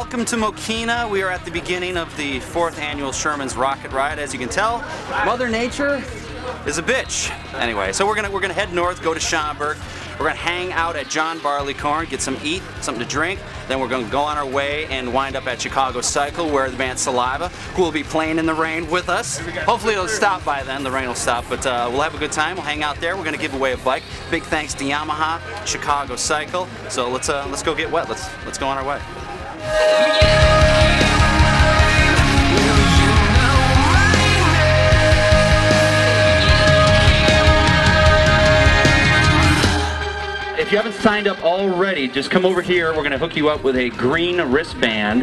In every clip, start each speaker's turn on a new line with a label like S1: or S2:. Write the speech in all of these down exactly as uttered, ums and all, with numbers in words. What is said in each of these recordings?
S1: welcome to Mokena. We are at the beginning of the fourth annual Sherman's Rocket Ride. As you can tell, Mother Nature is a bitch. Anyway, so we're gonna we're gonna head north, go to Schaumburg. We're gonna hang out at John Barleycorn, get some eat, something to drink. Then we're gonna go on our way and wind up at Chicago Cycle, where the band Saliva, who will be playing in the rain with us. Hopefully it'll stop by then. The rain will stop, but uh, we'll have a good time. We'll hang out there. We're gonna give away a bike. Big thanks to Yamaha, Chicago Cycle. So let's uh, let's go get wet. Let's let's go on our way. If you haven't signed up already, just come over here. We're going to hook you up with a green wristband.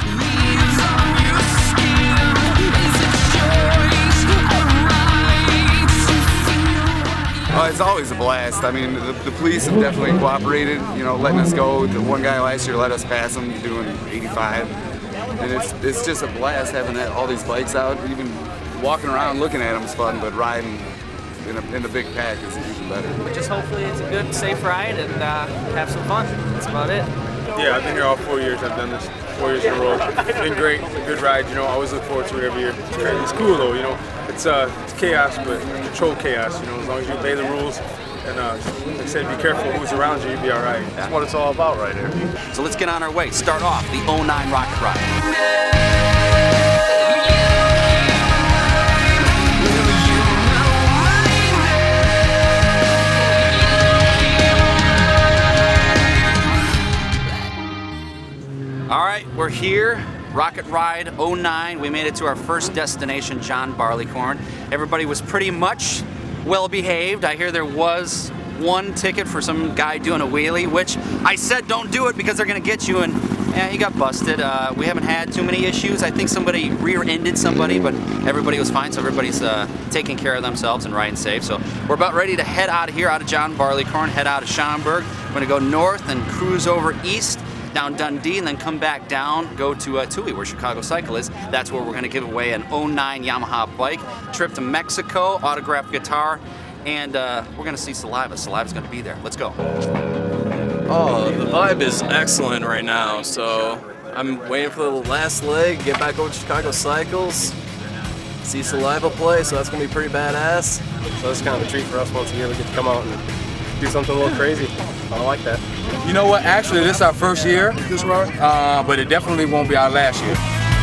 S2: Uh, it's always a blast. I mean, the, the police have definitely cooperated, you know, letting us go. The one guy last year let us pass him doing eighty-five. And it's, it's just a blast having that, all these bikes out. Even walking around looking at them is fun, but riding in a, in a big pack is even better.
S3: But just hopefully it's a good, safe ride and uh, have some fun. That's about it.
S4: Yeah, I've been here all four years. I've done this four years in a row. It's been great. It's a good ride. You know, I always look forward to it every year. It's, kind of, it's cool though. You know, it's uh, it's chaos, but controlled chaos. You know, as long as you obey the rules and uh, like I said, be careful who's around you, you'll be all right. That's what it's all about right here.
S1: So let's get on our way. Start off the oh nine Rocket Ride. All right, we're here, Rocket Ride oh nine. We made it to our first destination, John Barleycorn. Everybody was pretty much well behaved. I hear there was one ticket for some guy doing a wheelie, which I said don't do it because they're gonna get you, and yeah, he got busted. Uh, we haven't had too many issues. I think somebody rear-ended somebody, but everybody was fine, so everybody's uh, taking care of themselves and riding safe. So we're about ready to head out of here, out of John Barleycorn, head out of Schaumburg. We're gonna go north and cruise over east, down Dundee, and then come back down, go to uh, Tui, where Chicago Cycle is. That's where we're going to give away an oh nine Yamaha bike, trip to Mexico, autographed guitar, and uh, we're going to see Saliva. Saliva's going to be there. Let's go.
S5: Oh, the vibe is excellent right now, so I'm waiting for the last leg, get back over to Chicago Cycles, see Saliva play, so that's going to be pretty badass.
S4: So it's kind of a treat for us once a year. We get to come out and do something a little crazy. I like that.
S6: You know what? Actually, this is our first year, uh, but it definitely won't be our last year.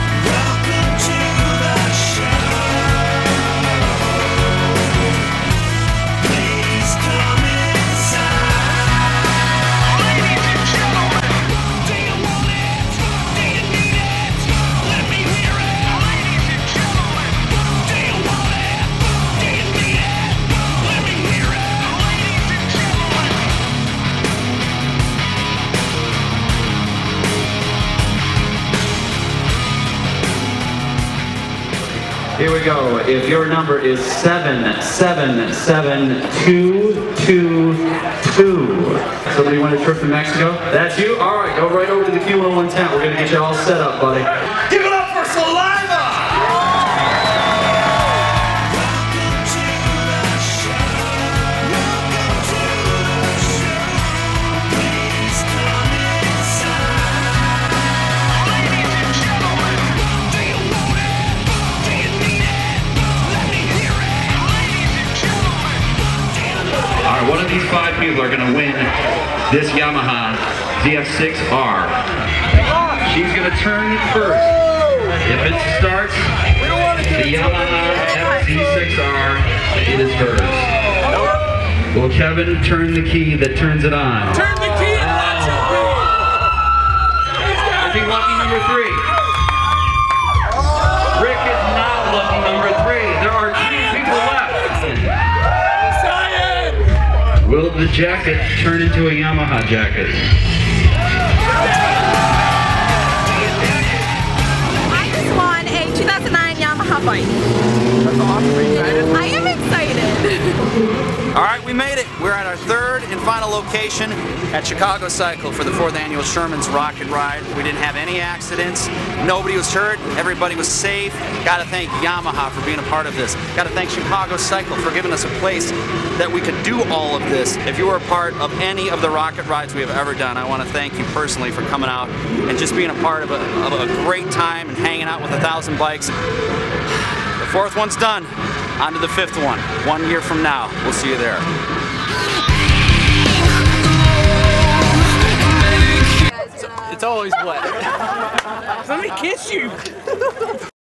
S1: Here we go. If your number is seven seven seven two two two. Somebody want a trip to Mexico? That's you? All right, go right over to the Q one one tent. We're going to get you all set up, buddy. Give it up for Saliva! One of these five people are going to win this Yamaha Z F six R. She's going to turn it first. If it starts, the Yamaha F Z six R, it is hers. Will Kevin turn the key that turns it on?
S6: Turn the key!
S1: Is he lucky number three? Rick is not lucky number three. There are two people left. Will the jacket turn into a Yamaha jacket?
S7: I just won a two thousand nine Yamaha bike.
S6: That's awesome. Are you excited?
S7: I am excited.
S1: All right, we made it. We're at our third and final location at Chicago Cycle for the fourth annual Sherman's Rocket Ride. We didn't have any accidents. Nobody was hurt. Everybody was safe. Got to thank Yamaha for being a part of this. Got to thank Chicago Cycle for giving us a place that we could do all of this. If you were a part of any of the rocket rides we have ever done, I want to thank you personally for coming out and just being a part of a, of a great time and hanging out with a thousand bikes. The fourth one's done. On to the fifth one. One year from now. We'll see you there.
S3: It's always wet. Let me kiss you.